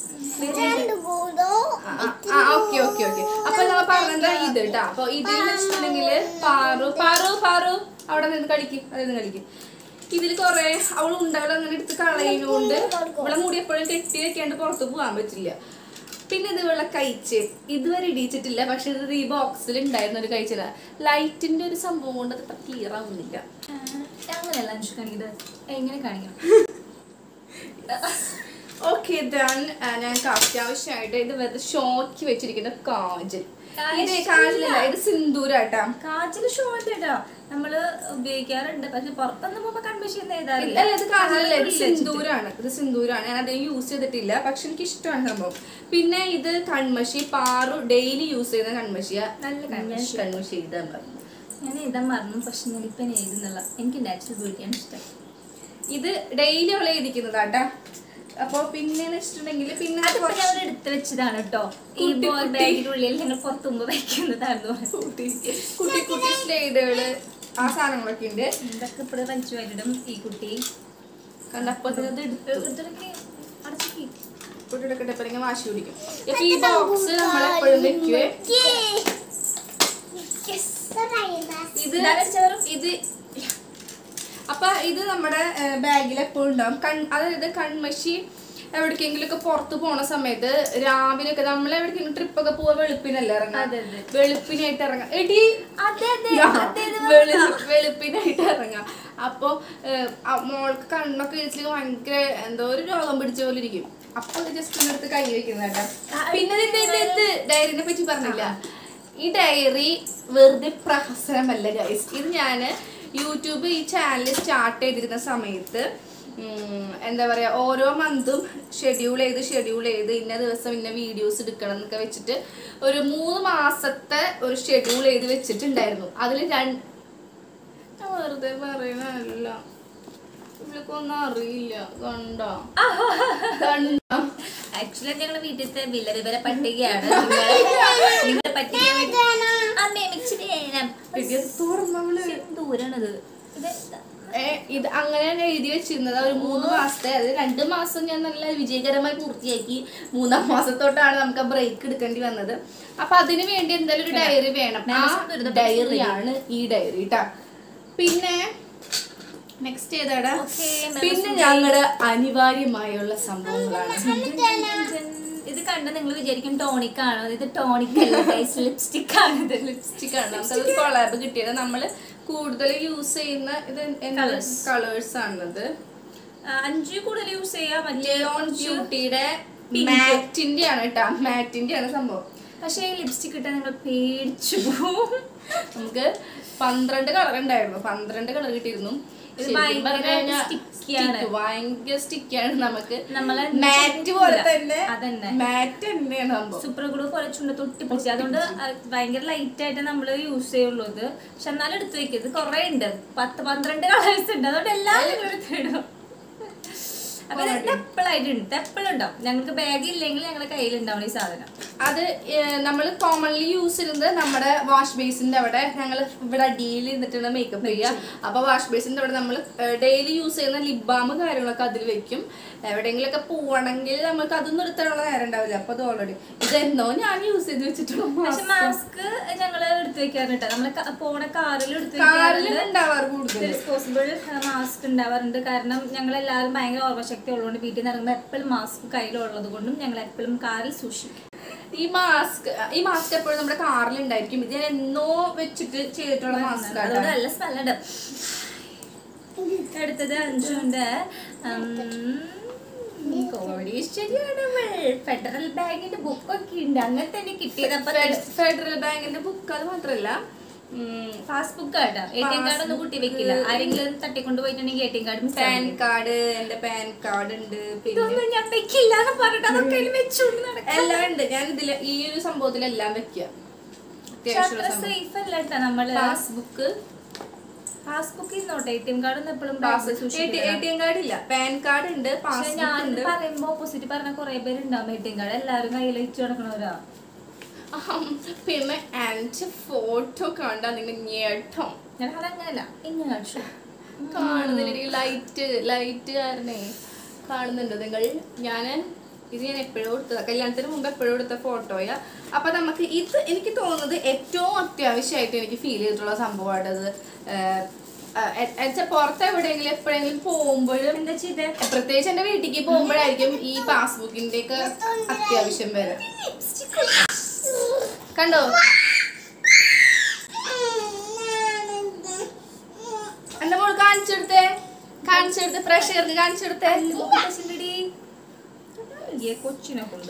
Speaker 1: അപ്പൊ നമ്മൾ പറഞ്ഞത് ഇത് കേട്ടാ. അപ്പൊ ഇതിൽ വെച്ചിട്ടുണ്ടെങ്കില് പാറു അവിടെ നിന്ന് കളിക്കും. ഇതിൽ കൊറേ അവളുണ്ടവിടെ അങ്ങനെ എടുത്ത് കളയുന്നോണ്ട് ഇവിടെ മൂടി എപ്പോഴും കെട്ടി വെക്കാണ്ട് പുറത്ത് പോകാൻ പറ്റില്ല. പിന്നെ ഇത് ഇവളെ കഴിച്ച് ഇതുവരെ ഇടിച്ചിട്ടില്ല. പക്ഷെ ഇത് ഈ ബോക്സിൽ ഉണ്ടായിരുന്ന ഒരു കഴിച്ചില്ല. ലൈറ്റിന്റെ ഒരു സംഭവം കൊണ്ട് അത്ര ക്ലിയർ ആവുന്നില്ല.
Speaker 2: അങ്ങനെയല്ല എങ്ങനെ കാണിക്കണം.
Speaker 1: Okay done. ഞങ്ങൾക്ക് അത്യാവശ്യമായിട്ട് ഇത് വെറുതെ ഷോക്ക് വെച്ചിരിക്കുന്ന കാജൽ. ഇത് കാജലല്ല, ഇത് സിന്ദൂരാട്ടാ.
Speaker 2: കാജൽ ഷോ കേട്ടോ നമ്മള് ഉപയോഗിക്കാറുണ്ട്. പക്ഷെ പുറത്തൊന്നും പോകുമ്പോ കൺവെൻഷൻ
Speaker 1: ചെയ്താറില്ല. ഇത് കാജലല്ല, ഇത് സിന്ദൂരാണ്. ഞാൻ അതിന് യൂസ് ചെയ്തിട്ടില്ല. പക്ഷെ എനിക്ക് ഇഷ്ടമാണ് സംഭവം. പിന്നെ ഇത് കൺമഷി. പാറു ഡെയിലി യൂസ് ചെയ്യുന്ന കൺമഷിയാ. നല്ല കൺമഷി എഴുതാൻ പറഞ്ഞു.
Speaker 2: ഞാൻ എഴുതാൻ മറന്നു. പക്ഷെ ഞാനിപ്പം എഴുതുന്നുള്ള എനിക്ക് നാച്ചുറൽ ബ്യൂട്ടിയാണ് ഇഷ്ടം.
Speaker 1: ഇത് ഡെയിലി അവളെ എഴുതിക്കുന്നതാട്ടാ. അപ്പൊ പിന്നെ വെച്ചിട്ടുണ്ടെങ്കിൽ പിന്നെ
Speaker 2: ഞങ്ങൾ എടുത്ത് വെച്ചതാണ് കേട്ടോ. ഈ ബാഗിനുള്ളിൽ ഞങ്ങൾ പുറത്തുമ്പോ വയ്ക്കുന്നതായിരുന്നു.
Speaker 1: കുട്ടി സ്ലൈഡുകള് ആ സാധനങ്ങളൊക്കെ ഉണ്ട്.
Speaker 2: ഇതൊക്കെ ഇപ്പോഴും വലിച്ചു വരിടും ഈ കുട്ടി.
Speaker 1: കണ്ടപ്പോ
Speaker 2: അടച്ചി
Speaker 1: കുട്ടിയുടെ വാശി പിടിക്കും. ഈ ബോക്സ് നമ്മളെപ്പോഴും വെക്കുവേ. ഇത് അപ്പൊ ഇത് നമ്മുടെ ബാഗിൽ എപ്പോഴും ഉണ്ടാവും. അതായത് കൺമഷി എവിടേക്കെങ്കിലും ഒക്കെ പുറത്ത് പോണ സമയത്ത് രാവിലെ ഒക്കെ നമ്മൾ എവിടേക്കെങ്കിലും ട്രിപ്പൊക്കെ പോവാ വെളുപ്പിനല്ലേ ഇറങ്ങാം. വെളുപ്പിനായിട്ട് ഇറങ്ങാം വെളുപ്പിനായിട്ട് ഇറങ്ങാം. അപ്പൊ മോൾക്ക് കണ്ണൊക്കെ കഴിച്ചിട്ട് ഭയങ്കര എന്തോ ഒരു രോഗം പിടിച്ച പോലെ ഇരിക്കും. അപ്പൊ ജസ്റ്റ് ഒന്നെടുത്ത് കൈ വെക്കുന്നേട്ടാ. പിന്നെ ഡയറിനെ പറ്റി പറഞ്ഞില്ല. ഈ ഡയറി വെറുതെ പ്രഹസനമല്ല ഗൈസ്. ഇത് ഞാന് യൂട്യൂബ് ഈ ചാനൽ സ്റ്റാർട്ട് ചെയ്തിരുന്ന സമയത്ത് എന്താ പറയാ, ഓരോ മന്തും ഷെഡ്യൂൾ ചെയ്ത് ഇന്ന ദിവസം ഇന്ന വീഡിയോസ് എടുക്കണം എന്നൊക്കെ വെച്ചിട്ട് ഒരു 3 മാസത്തെ ഒരു ഷെഡ്യൂൾ ചെയ്ത് വെച്ചിട്ടുണ്ടായിരുന്നു. അതിൽ വെറുതെ പറയുന്നതല്ല, ഇവൾക്കൊന്നും അറിയില്ല. കണ്ടോ
Speaker 2: ആക്ച്വലി ഞങ്ങളെ വീട്ടിലത്തെ വിവര പട്ടികയാണ് നിങ്ങളെ പറ്റിക്കാൻ ദൂരാണത്.
Speaker 1: ഇത് അങ്ങനെയാണ് എഴുതി വെച്ചിരുന്നത്. ഒരു 3 മാസത്തെ, അത് 2 മാസം ഞാൻ നല്ല വിജയകരമായി പൂർത്തിയാക്കി. 3-ാം മാസത്തോട്ടാണ് നമുക്ക് ബ്രേക്ക് എടുക്കേണ്ടി വന്നത്. അപ്പൊ അതിന് വേണ്ടി എന്തായാലും ഒരു ഡയറി വേണം. ആ ഡയറിയാണ് ഈ ഡയറി ട്ടാ. പിന്നെ നെക്സ്റ്റ് ഏതാടാ? പിന്നെ ഞങ്ങളുടെ അനിവാര്യമായുള്ള സംഭവങ്ങളാണ്.
Speaker 2: ഇത് കണ്ട നിങ്ങൾ വിചാരിക്കും ടോണിക് ആണോ? ഇത് ടോണിക് അല്ല, ലിപ്സ്റ്റിക് ആണ്. ഇത് ലിപ്സ്റ്റിക് ആണ്. നമുക്കത് കൊളാബ് കിട്ടിയത്. നമ്മള് കൂടുതൽ യൂസ് ചെയ്യുന്ന ഇത് കളേഴ്സ് ആണത്. 5 കൂടുതൽ യൂസ് ചെയ്യാം.
Speaker 1: ബ്യൂട്ടിയുടെ മാറ്റിന്റെ ആണ് കേട്ടാ. മാറ്റിന്റെ ആണ് സംഭവം.
Speaker 2: പക്ഷെ ഈ ലിപ്സ്റ്റിക് ഇട്ടാൽ നിങ്ങൾ പേടിച്ചു പോകും.
Speaker 1: നമുക്ക് 12 കളർ ഉണ്ടായിരുന്നു. 12 കളർ കിട്ടിയിരുന്നു. ഭയങ്കര സ്റ്റിക്കാണ്. നമുക്ക് മാറ്റ് പോലെ തന്നെ മാറ്റ് തന്നെയാണ് സംഭവം.
Speaker 2: സൂപ്പർ ഗ്ലൂ പോലെ ചുണ്ട് തൊട്ടി പിടിച്ച്. അതുകൊണ്ട് ഭയങ്കര ലൈറ്റ് ആയിട്ട് നമ്മൾ യൂസ് ചെയ്യുള്ളൂ ഇത്. പക്ഷെ എന്നാലും എടുത്തു വെക്കരുത്. കുറെ ഉണ്ട്, 10-12 കളേഴ്സ് ഉണ്ട്. അതുകൊണ്ട് എല്ലാവരും എടുത്തിടും. അപ്പൊ എപ്പോഴുണ്ടാവും. ഞങ്ങൾക്ക് ബാഗ് ഇല്ലെങ്കിൽ ഞങ്ങളുടെ കയ്യിലുണ്ടാവും ഈ സാധനം.
Speaker 1: അത് നമ്മൾ കോമൺലി യൂസ് ചെയ്യുന്നത് നമ്മുടെ വാഷ് ബേസിന്റെ അവിടെ. ഞങ്ങൾ ഇവിടെ അടിയിൽ ഇരുന്നിട്ടാണ് മേക്കപ്പ് ചെയ്യുക. അപ്പൊ വാഷ് ബേസിന്റെ അവിടെ നമ്മൾ ഡെയിലി യൂസ് ചെയ്യുന്ന ലിപ് ബാം കാര്യങ്ങളൊക്കെ അതിൽ വെക്കും. എവിടെയെങ്കിലും ഒക്കെ പോവണമെങ്കിൽ നമുക്ക് അതൊന്നും എടുത്താനുള്ള നേരം ഉണ്ടാവില്ല. അപ്പൊ അത് ഓൾറെഡി ഇതെന്നോ ഞാൻ യൂസ് ചെയ്ത് വെച്ചിട്ടുള്ള
Speaker 2: മാസ്ക് ഞങ്ങള് എടുത്തു വെക്കാറുണ്ട്. നമ്മള് പോണ കാറിൽ
Speaker 1: ഉണ്ടാവാറ് കൂടുതൽ
Speaker 2: ഡിസ്പോസിബിൾ മാസ്ക് ഉണ്ടാവാറുണ്ട്. കാരണം ഞങ്ങൾ എല്ലാവരും ഭയങ്കര ഓർമ്മശക്തി ഉള്ളതുകൊണ്ട് വീട്ടിൽ നിന്ന് ഇറങ്ങുമ്പോൾ എപ്പോഴും മാസ്ക് കയ്യിലുള്ളത് കൊണ്ടും ഞങ്ങൾ എപ്പോഴും കാറിൽ സൂക്ഷിക്കും.
Speaker 1: ഈ മാസ്ക് എപ്പോഴും നമ്മുടെ കാറിൽ ഉണ്ടായിരിക്കും. ഇത് ഞാൻ എന്നോ വെച്ചിട്ട് ചെയ്തിട്ടുള്ള മാസ്ക്.
Speaker 2: അതുകൊണ്ട് നല്ല സ്മെല്ലുണ്ട്. അടുത്തത് അഞ്ചുണ്ട്. കോടീശ്വരിയാണ്. ഫെഡറൽ ബാങ്കിന്റെ ബുക്കൊക്കെ ഉണ്ട്. അങ്ങനെ തന്നെ കിട്ടിയത്. അപ്പൊ
Speaker 1: ഫെഡറൽ ബാങ്കിന്റെ ബുക്ക് അത് മാത്രല്ല,
Speaker 2: പാസ്ബുക്ക് കേട്ടോ. ATM കാർഡ് ഒന്നും കുട്ടി വെക്കില്ല. ആരെങ്കിലും തട്ടിക്കൊണ്ട് പോയിട്ടുണ്ടെങ്കിൽ ATM കാർഡ്,
Speaker 1: പാൻ കാർഡ്, എന്റെ പാൻ കാർഡ് ഉണ്ട്.
Speaker 2: പിന്നെ ഞാൻ വെക്കില്ല എന്ന് പറഞ്ഞിട്ട് അതൊക്കെ വെച്ചോണ്ട്
Speaker 1: എല്ലാം ഉണ്ട്. ഞാൻ ഇതില് ഈ ഒരു സംഭവത്തിലെല്ലാം വെക്കുക.
Speaker 2: സേഫ് അല്ല കേട്ടോ നമ്മള്.
Speaker 1: പാസ്ബുക്ക്
Speaker 2: ഇരുന്നോട്ടെ. ATM കാർഡ് ഒന്നും എപ്പോഴും
Speaker 1: ATM കാർഡ് ഇല്ല, പാൻ കാർഡ് ഉണ്ട്.
Speaker 2: ഞാൻ പറയുമ്പോ ഓപ്പോസിറ്റ് പറഞ്ഞ കുറെ പേരുണ്ടാവും ATM കാർഡ് എല്ലാവരും കയ്യിൽ വെച്ച് നടക്കണവരാ.
Speaker 1: പിന്നെ എന്റെ ഫോട്ടോ കണ്ടാ നിങ്ങൾ ഞേട്ടോ.
Speaker 2: ഞാൻ അതങ്ങനല്ല, ഇങ്ങനെ
Speaker 1: കാണുന്നില്ല. ലൈറ്റ് കാരണേ കാണുന്നുണ്ടോ നിങ്ങൾ? ഞാൻ എപ്പോഴും എടുത്തതാ, കല്യാണത്തിന് മുമ്പ് എപ്പോഴും എടുത്ത ഫോട്ടോയാ. അപ്പൊ നമുക്ക് ഇത് എനിക്ക് തോന്നുന്നത് ഏറ്റവും അത്യാവശ്യമായിട്ട് എനിക്ക് ഫീൽ ചെയ്തിട്ടുള്ള സംഭവമായിട്ടത്. പുറത്ത് എവിടെയെങ്കിലും എപ്പോഴെങ്കിലും പോകുമ്പോഴും എന്താ ചെയ്തേ, പ്രത്യേകിച്ച് എന്റെ വീട്ടിലേക്ക് പോകുമ്പോഴായിരിക്കും ഈ പാസ്ബുക്കിന്റെ ഒക്കെ അത്യാവശ്യം വരെ. കണ്ടോ എന്റെ മോൾ കാണിച്ചെടുത്തേ പ്രഷർക്ക് കാണിച്ചെടുത്തേ.
Speaker 2: കൊച്ചിനെ കൊണ്ട്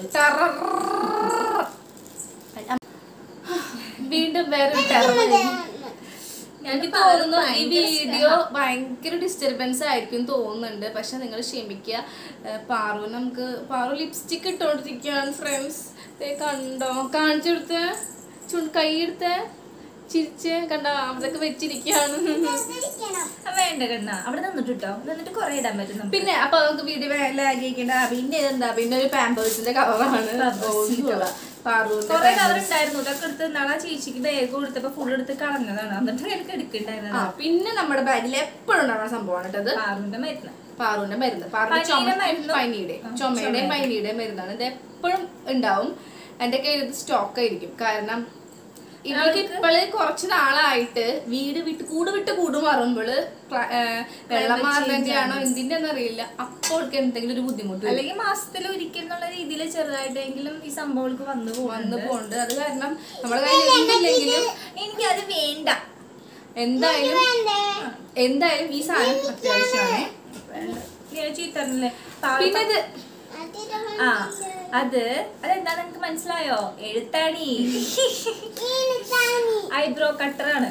Speaker 1: വീണ്ടും വേറെ എനിക്ക് തോന്നുന്നു ഈ വീഡിയോ ഭയങ്കര ഡിസ്റ്റർബൻസ് ആയിരിക്കും തോന്നുന്നുണ്ട്. പക്ഷെ നിങ്ങൾ ക്ഷമിക്കുക. പാറു ലിപ്സ്റ്റിക് ഇട്ടോണ്ടിരിക്കുകയാണ് ഫ്രണ്ട്സ്. കണ്ടോ? കാണിച്ചെടുത്ത് കൈ എടുത്ത് ചിരിച്ച് കണ്ടോ? അവിടൊക്കെ വെച്ചിരിക്കുകയാണ്.
Speaker 2: വേണ്ട കണ്ണ അവിടെ നിന്നിട്ടോ, എന്നിട്ട് കുറെ ഇടാൻ പറ്റും.
Speaker 1: പിന്നെ അപ്പൊ നമുക്ക് വീഡിയോ ലാഗിക്കണ്ട. പിന്നെ ഇതെന്താ, പിന്നെ ഒരു പാമ്പേഴ്സിന്റെ കവറാണ്.
Speaker 2: കുറെ കവർ ഉണ്ടായിരുന്നു. ഇതൊക്കെ എടുത്ത് നാളെ ചേച്ചിക്ക് ബാഗ് കൊടുത്തപ്പോ ഫുൾ എടുത്ത് കളഞ്ഞതാണ്. എന്നിട്ട് എനിക്ക് എടുക്കണ്ടായിരുന്നു.
Speaker 1: പിന്നെ നമ്മുടെ ബാഗിൽ എപ്പോഴും ഉണ്ടാവുന്ന സംഭവമാണ് കേട്ടത് പാറുവിന്റെ മരുന്ന്. ചുമയുടെയും പനിയുടെയും മരുന്നാണ്. ഇത് എപ്പോഴും ഉണ്ടാവും. എന്റെ കയ്യിൽ ഇത് സ്റ്റോക്ക് ആയിരിക്കും. കാരണം ഇവൾക്ക് ഇപ്പോള് കുറച്ച് നാളായിട്ട് കൂട് വിട്ട് മാറുമ്പോള് വെള്ളം മാറുന്നതിന്റെ ആണോ എന്തിന്റെ അറിയില്ല. അപ്പോൾ എന്തെങ്കിലും ഒരു ബുദ്ധിമുട്ട്
Speaker 2: അല്ലെങ്കിൽ മാസത്തിൽ ഒരിക്കൽ എന്നുള്ള രീതിയിൽ ചെറുതായിട്ടെങ്കിലും ഈ സംഭവങ്ങൾക്ക് വന്നു
Speaker 1: പോകുന്നുണ്ട്. അത് കാരണം നമ്മുടെ കയ്യിൽ എന്തില്ലെങ്കിലും
Speaker 2: എനിക്ക് അത് വേണ്ട.
Speaker 1: എന്തായാലും ഈ സാധനം അത്യാവശ്യമാണ്.
Speaker 2: ചീത്തല്ലേ
Speaker 1: പിന്നെ ഇത്
Speaker 2: അതെന്താ നിങ്ങക്ക് മനസ്സിലായോ? എഴുത്താണി ഐബ്രോ കട്ടറാണ്.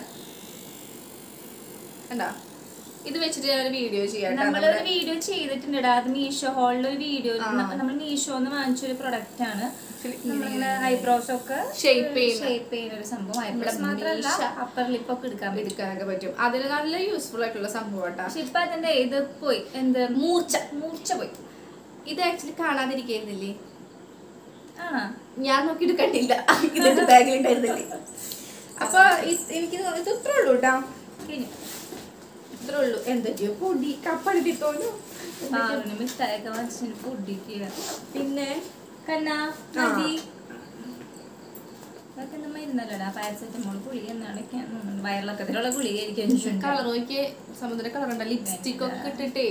Speaker 1: കണ്ടോ? ഇത് വെച്ചിട്ട് ഞാൻ ഒരു വീഡിയോ ചെയ്യാം.
Speaker 2: നമ്മളൊരു വീഡിയോ ചെയ്തിട്ടുണ്ട്. അത് മീഷോ ഹോളിൽ ഒരു വീഡിയോ. നമ്മൾ മീഷോന്ന് വാങ്ങിച്ചൊരു പ്രൊഡക്റ്റ് ആണ്. നമ്മളിങ്ങനെ ഐബ്രോസ് ഒക്കെ ഷേപ്പ് ചെയ്യുന്ന ഒരു സംഭവം. ഐബ്രോസ് മാത്രമല്ല അപ്പർ ലിപ്പ് ഒക്കെ എടുക്കാനൊക്കെ പറ്റും.
Speaker 1: അതിന് നല്ല യൂസ്ഫുൾ ആയിട്ടുള്ള സംഭവം കേട്ടോ.
Speaker 2: പക്ഷെ ഇപ്പൊ അതിന്റെ ഇത് പോയി, എന്ത് മൂർച്ച പോയി.
Speaker 1: ഇത് ആക്ച്വലി കാണാതിരിക്കുന്നില്ലേ?
Speaker 2: ഞാൻ
Speaker 1: നോക്കിട്ട് കണ്ടില്ല, ഇതിന്റെ ബാഗിൽ ഉണ്ടായിരുന്നില്ലേ. അപ്പൊ എനിക്ക് ഇത് ഇത്രേ ഉള്ളൂ കേട്ടോ. ഇത്രേ ഉള്ളൂ. എന്തൊക്കെയോ പൊടി കപ്പടി തോന്നു
Speaker 2: മിഠായൊക്കെ വാങ്ങിച്ചു പൊടിക്കുക.
Speaker 1: പിന്നെ
Speaker 2: മരുന്നല്ലടാ പാരസെറ്റമോൾ ഗുളിക എന്നാണ് വയറിളക്കത്തിലുള്ള ഗുളിക ആയിരിക്കും.
Speaker 1: കളർ നോക്കിയേ, സമുദ്ര കളർ ഉണ്ടോ? ലിപ്സ്റ്റിക് ഒക്കെ ഇട്ടിട്ടേ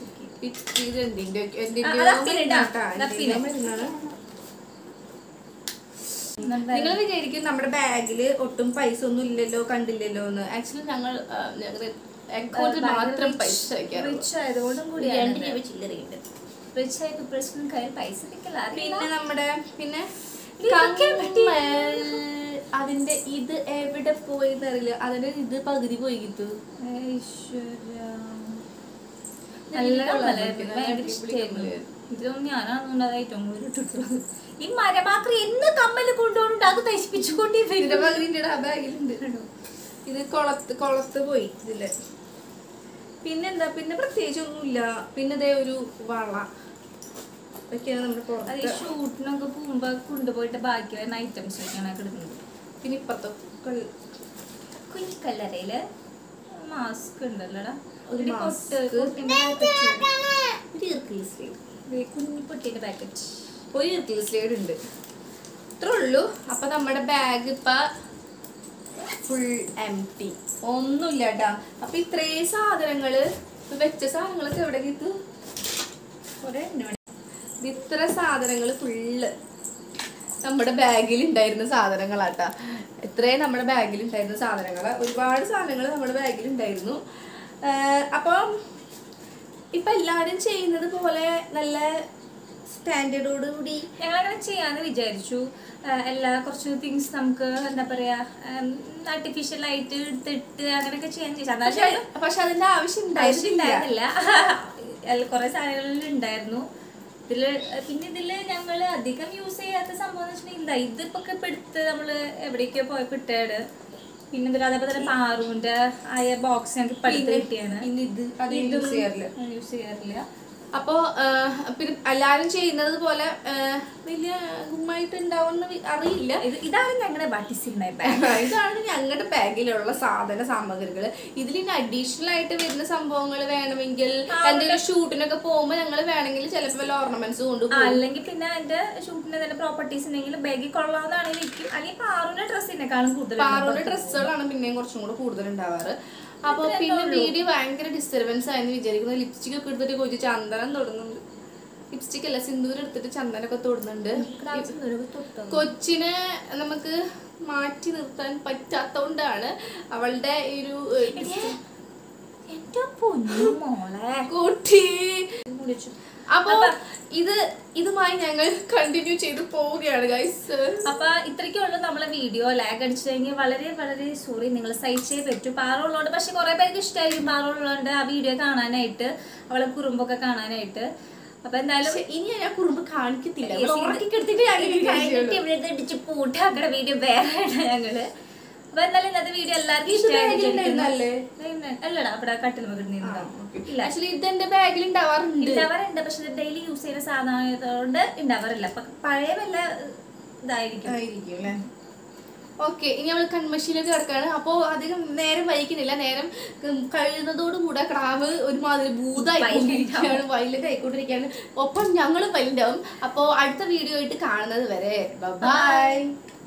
Speaker 1: നിങ്ങൾ വിചാരിക്കും നമ്മുടെ ബാഗില് ഒട്ടും പൈസ ഒന്നും ഇല്ലല്ലോ, കണ്ടില്ലല്ലോ എന്ന്. ആക്ച്വലി ഞങ്ങൾ മാത്രം പൈസ പിന്നെ നമ്മുടെ അതിന്റെ ഇത് എവിടെ പോയെന്നറിയില്ല. അതിന്റെ ഇത് പകുതി പോയി കിട്ടു.
Speaker 2: ഇതൊന്നും ഞാനാണെന്നുണ്ട് അത് ഏറ്റവും കൂടുതൽ ഇട്ടിട്ടുള്ളത്. ഈ മരമാക്രി എന്ന് കമ്മല് കൊണ്ടുപോകുന്നുണ്ട്, അത് തയ്പ്പിച്ചുകൊണ്ടേ
Speaker 1: ബാഗിലുണ്ട്. ഇത് കൊളത്ത് പോയി ഇതില്. പിന്നെന്താ, പിന്നെ പ്രത്യേകിച്ച് ഒന്നുമില്ല. പിന്നെ ഇതേ ഒരു വള ഇതൊക്കെയാണ് നമ്മുടെ
Speaker 2: ഷൂട്ടിനൊക്കെ പോകുമ്പോ കൊണ്ടുപോയിട്ട് ബാക്കി വരുന്ന ഐറ്റംസ് ഒക്കെയാണ് കിടക്കുന്നത്.
Speaker 1: പിന്നെ ഇപ്പത്തെ
Speaker 2: കുഞ്ഞിക്കല്ലറയില് മാസ്ക് ഉണ്ടല്ലോടാ,
Speaker 1: കുഞ്ഞിപ്പൊട്ടിന്റെ
Speaker 2: പാക്കറ്റ്,
Speaker 1: ഒരു ഇർക്കിൾ സ്ലൈഡ് ഉണ്ട്. ഇത്രേ ഉള്ളൂ. അപ്പൊ നമ്മുടെ ബാഗ് ഇപ്പൊ ഫുൾ എംപ്റ്റി, ഒന്നുമില്ല കേട്ടാ. അപ്പൊ ഇത്രയും സാധനങ്ങള് വെച്ച സാധനങ്ങളൊക്കെ എവിടെ കിട്ടും? ഇത്ര സാധനങ്ങള് ഫുള്ള് നമ്മുടെ ബാഗിൽ ഉണ്ടായിരുന്ന സാധനങ്ങളാട്ടാ. ഇത്രയും നമ്മുടെ ബാഗിൽ ഉണ്ടായിരുന്ന സാധനങ്ങള്, ഒരുപാട് സാധനങ്ങൾ നമ്മുടെ ബാഗിൽ ഉണ്ടായിരുന്നു. അപ്പം ഇപ്പൊ എല്ലാരും ചെയ്യുന്നത് പോലെ നല്ല സ്റ്റാൻഡേർഡോട് കൂടി
Speaker 2: ഞങ്ങളങ്ങനെ ചെയ്യാന്ന് വിചാരിച്ചു. കുറച്ച് തിങ്സ് നമുക്ക് എന്താ പറയാ ആർട്ടിഫിഷ്യൽ ആയിട്ട് എടുത്തിട്ട് അങ്ങനെയൊക്കെ ചെയ്യാൻ ചോദിച്ചാൽ,
Speaker 1: പക്ഷെ അതിന്റെ ആവശ്യം ഉണ്ടായിരുന്നില്ല.
Speaker 2: കുറെ സാധനങ്ങളിൽ ഉണ്ടായിരുന്നു. പിന്നെ ഇതില് ഞങ്ങള് അധികം യൂസ് ചെയ്യാത്ത സംഭവം എന്ന് വെച്ചിട്ടുണ്ടെങ്കിൽ ഇതിപ്പോ എടുത്ത് നമ്മള് എവിടേക്കോ പോയപ്പോ ഇട്ടാണ്. പിന്നെ അതേപോലെ തന്നെ പാറുവിന്റെ ആയ ബോക്സ് ഞങ്ങൾക്ക് പഠിത്ത് കിട്ടിയാണ്. യൂസ് ചെയ്യാറില്ല.
Speaker 1: അപ്പോ പിന്നെ എല്ലാരും ചെയ്യുന്നത് പോലെ വലിയ ഗുമ്മായിട്ട് ഉണ്ടാവുമെന്ന് അറിയില്ല.
Speaker 2: ഇതാണ് ഞങ്ങളുടെ
Speaker 1: ഇതാണ് ഞങ്ങളുടെ ബാഗിലുള്ള സാധന സാമഗ്രികൾ. ഇതിൽ ഇനി അഡീഷണൽ ആയിട്ട് വരുന്ന സംഭവങ്ങൾ വേണമെങ്കിൽ എന്തെങ്കിലും ഷൂട്ടിനൊക്കെ പോകുമ്പോൾ ഞങ്ങൾ വേണമെങ്കിൽ ചിലപ്പോൾ വല്ല ഓർണമെന്റ്സ് കൊണ്ടുപോകും.
Speaker 2: അല്ലെങ്കിൽ പിന്നെ അതിന്റെ ഷൂട്ടിന് തന്നെ പ്രോപ്പർട്ടീസ് ഉണ്ടെങ്കിൽ ബാഗിൽ കൊള്ളാവുന്നതാണെങ്കിൽ ഇരിക്കും. അല്ലെങ്കിൽ പാറുവിന്റെ ഡ്രസ്സിനെക്കാളും കൂടുതൽ
Speaker 1: പാറുവിന്റെ ഡ്രസ്സുകളാണ് പിന്നെയും കുറച്ചും കൂടെ കൂടുതൽ ഉണ്ടാവാറ്. അപ്പൊ പിന്നെ വീഡിയോ ഭയങ്കര ഡിസ്റ്റർബൻസ് ആയെന്ന് വിചാരിക്കുന്നത്. ലിപ്സ്റ്റിക് ഒക്കെ എടുത്തിട്ട് കൊച്ചു ചന്ദനം തൊടുന്നുണ്ട്. ലിപ്സ്റ്റിക് അല്ല, സിന്ദൂരം എടുത്തിട്ട് ചന്ദനൊക്കെ തൊടുന്നുണ്ട്. കൊച്ചിനെ നമുക്ക് മാറ്റി നിർത്താൻ പറ്റാത്തോണ്ടാണ് അവളുടെ ഒരു കുട്ടി. അപ്പൊ ഇതുമായി ഞങ്ങൾ കണ്ടിന്യൂ ചെയ്ത് പോവുകയാണ് ഗൈസ്.
Speaker 2: അപ്പൊ ഇത്രയ്ക്കുള്ളൂ നമ്മളെ വീഡിയോ. ലാഗ് അടിച്ചെങ്കിൽ വളരെ വളരെ സോറി, നിങ്ങൾ സഹിച്ചേ പറ്റൂ. പാറുള്ളതുകൊണ്ട്, പക്ഷെ കുറെ പേർക്ക് ഇഷ്ടമായിരിക്കും പാറുള്ളതുകൊണ്ട് ആ വീഡിയോ കാണാനായിട്ട്, അവളെ കുറുമ്പൊക്കെ കാണാനായിട്ട്. അപ്പൊ എന്തായാലും
Speaker 1: ഇനി ഞാൻ കുറുമ്പ് കാണിക്കത്തില്ല.
Speaker 2: ഇവിടെ ഇടിച്ച് പൂട്ടാക്കണ വീഡിയോ വേറെ ഞങ്ങള്. അപ്പൊ എന്തായാലും ഇന്നത്തെ വീഡിയോ എല്ലാവർക്കും ഇഷ്ടമായില്ലടാ. അവിടെ കട്ടിൽ
Speaker 1: ഇതെന്റെ ബാഗിൽ
Speaker 2: ഉണ്ടാവാറുണ്ട്. പക്ഷെ ഡെയിലി യൂസ് ചെയ്യുന്ന സാധനത്തോണ്ട് ഉണ്ടാവാറില്ല. അപ്പൊ പഴയ വല്ല ഇതായിരിക്കും.
Speaker 1: ഓക്കെ, ഇനി അവള് കൺമഷിയിലൊക്കെ കിടക്കാണ്. അപ്പൊ അധികം നേരം വൈകുന്നില്ല. നേരം കഴിയുന്നതോടുകൂടെ ക്രാവ് ഒരുമാതിരി ഭൂതമായിക്കൊണ്ടിരിക്കുകയാണ്, വൈലന്റ് ആയിക്കൊണ്ടിരിക്കുകയാണ്. ഒപ്പം ഞങ്ങളും വൈലുണ്ടാവും. അപ്പൊ അടുത്ത വീഡിയോ ആയിട്ട് കാണുന്നത് വരെ ബൈ.